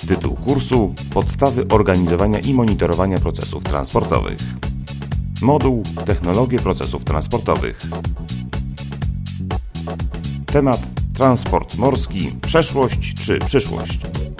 Tytuł kursu: Podstawy organizowania i monitorowania procesów transportowych. Moduł: Technologie procesów transportowych. Temat: transport morski. Przeszłość czy przyszłość?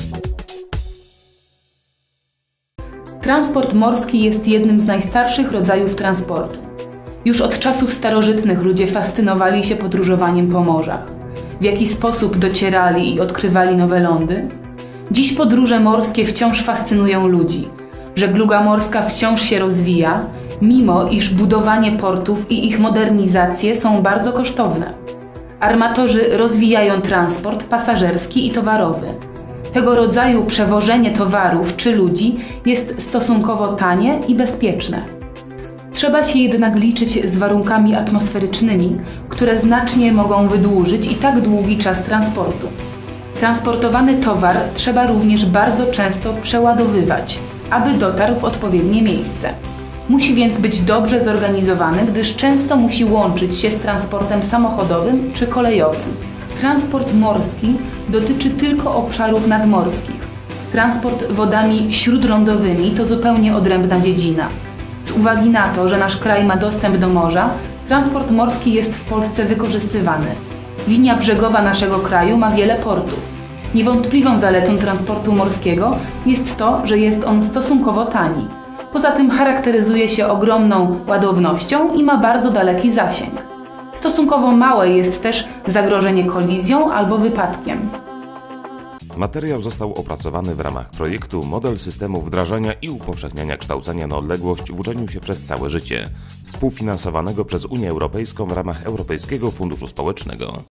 Transport morski jest jednym z najstarszych rodzajów transportu. Już od czasów starożytnych ludzie fascynowali się podróżowaniem po morzach. W jaki sposób docierali i odkrywali nowe lądy? Dziś podróże morskie wciąż fascynują ludzi. Żegluga morska wciąż się rozwija, mimo iż budowanie portów i ich modernizacje są bardzo kosztowne. Armatorzy rozwijają transport pasażerski i towarowy. Tego rodzaju przewożenie towarów czy ludzi jest stosunkowo tanie i bezpieczne. Trzeba się jednak liczyć z warunkami atmosferycznymi, które znacznie mogą wydłużyć i tak długi czas transportu. Transportowany towar trzeba również bardzo często przeładowywać, aby dotarł w odpowiednie miejsce. Musi więc być dobrze zorganizowany, gdyż często musi łączyć się z transportem samochodowym czy kolejowym. Transport morski dotyczy tylko obszarów nadmorskich. Transport wodami śródlądowymi to zupełnie odrębna dziedzina. Z uwagi na to, że nasz kraj ma dostęp do morza, transport morski jest w Polsce wykorzystywany. Linia brzegowa naszego kraju ma wiele portów. Niewątpliwą zaletą transportu morskiego jest to, że jest on stosunkowo tani. Poza tym charakteryzuje się ogromną ładownością i ma bardzo daleki zasięg. Stosunkowo małe jest też zagrożenie kolizją albo wypadkiem. Materiał został opracowany w ramach projektu Model systemu wdrażania i upowszechniania kształcenia na odległość w uczeniu się przez całe życie, współfinansowanego przez Unię Europejską w ramach Europejskiego Funduszu Społecznego.